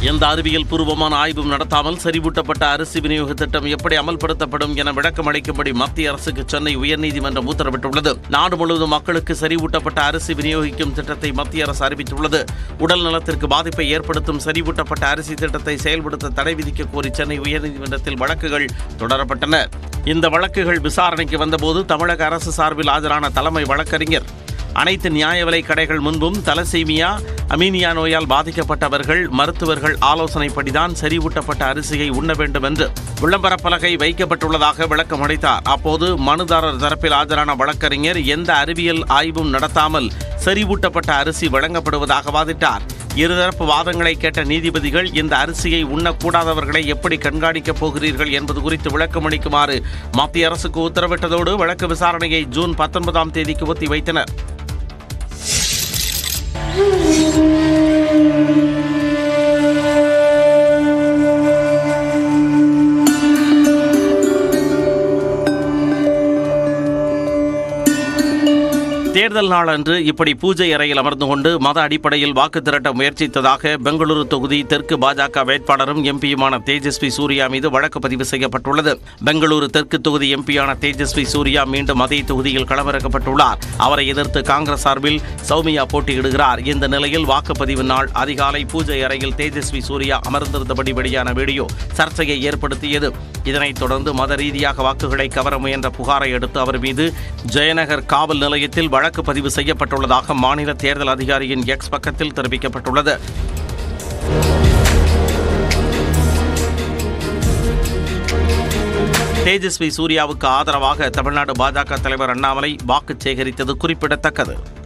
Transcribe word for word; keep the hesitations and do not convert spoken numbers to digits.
எந்த அறிவியல் பூர்வமான ஆய்வும் நடத்தாமல் செறிவூட்டப்பட்ட அரிசி விநியோக திட்டம் எப்படி அமல்படுத்தப்படும் என விளக்கம் அளிக்கும்படி மத்திய அரசுக்கு சென்னை உயர்நீதிமன்றம் உத்தரவிட்டுள்ளது. நாடு முழுவதும் மக்களுக்கு செறிவூட்டப்பட்ட அரிசி விநியோகிக்கும் திட்டத்தை மத்திய அரசு அறிவித்துள்ளது. உடல் நலத்திற்கு பாதிப்பை ஏற்படுத்தும் செறிவூட்டப்பட்ட அரிசி திட்டத்தை செயல்படுத்த தடை விதிக்க கோரி சென்னை உயர்நீதிமன்றத்தில் வழக்குகள் தொடரப்பட்டன. இந்த வழக்குகள் விசாரணைக்கு வந்தபோது தமிழக அரசு சார்பில் ஆஜரான தலைமை வழக்கறிஞர் அனைத்து நியாய விலை கடைகள் முன்பும் தலசீமியா அமீனியா நோயால் பாதிக்கப்பட்டவர்கள் மருத்துவர்கள் ஆலோசனைப்படிதான் செறிவூட்டப்பட்ட அரிசியை உண்ண வேண்டும் என்று விளம்பர பலகை வைக்கப்பட்டுள்ளதாக விளக்கம் அளித்தார். அப்போது மனுதாரர் தரப்பில் ஆஜரான வழக்கறிஞர் எந்த அறிவியல் ஆய்வும் நடத்தாமல் செறிவூட்டப்பட்ட அரிசி வழங்கப்படுவதாக வாதிட்டார். இருதரப்பு வாதங்களை கேட்ட நீதிபதிகள் இந்த அரிசியை உண்ணக்கூடாதவர்களை எப்படி கண்காணிக்கப் போகிறீர்கள் என்பது குறித்து விளக்கம் அளிக்குமாறு மத்திய அரசுக்கு உத்தரவிட்டதோடு வழக்கு விசாரணையை ஜூன் பத்தொன்பதாம் தேதிக்கு ஒத்தி வைத்தனர். தேர்தல் நாளன்று இப்படி பூஜை அறையில் அமர்ந்து கொண்டு மத அடிப்படையில் வாக்கு திரட்ட முயற்சித்ததாக பெங்களூரு தொகுதி தெற்கு பாஜக வேட்பாளரும் எம்பியுமான தேஜஸ்வி சூர்யா மீது வழக்கு பதிவு செய்யப்பட்டுள்ளது. பெங்களூரு தெற்கு தொகுதி எம்பியான தேஜஸ்வி சூர்யா மீண்டும் அதே தொகுதியில் களமிறக்கப்பட்டுள்ளார். அவரை எதிர்த்து காங்கிரஸ் சார்பில் சௌமியா போட்டியிடுகிறார். இந்த நிலையில் வாக்குப்பதிவு நாள் அதிகாலை பூஜை அறையில் தேஜஸ்வி சூர்யா அமர்ந்திருந்தபடி வெளியான வீடியோ சர்ச்சையை ஏற்படுத்தியது. இதனைத் தொடர்ந்து மத ரீதியாக வாக்குகளை கவர முயன்ற புகாரை அடுத்து அவர் மீது ஜெயநகர் காவல் நிலையத்தில் வழக்கு பதிவு செய்யப்பட்டுள்ளதாக மாநில தேர்தல் அதிகாரியின் எக்ஸ் பக்கத்தில் தெரிவிக்கப்பட்டுள்ளது. தேஜஸ்வி சூர்யாவுக்கு ஆதரவாக தமிழ்நாடு பாஜக தலைவர் அண்ணாமலை வாக்கு சேகரித்தது குறிப்பிடத்தக்கது.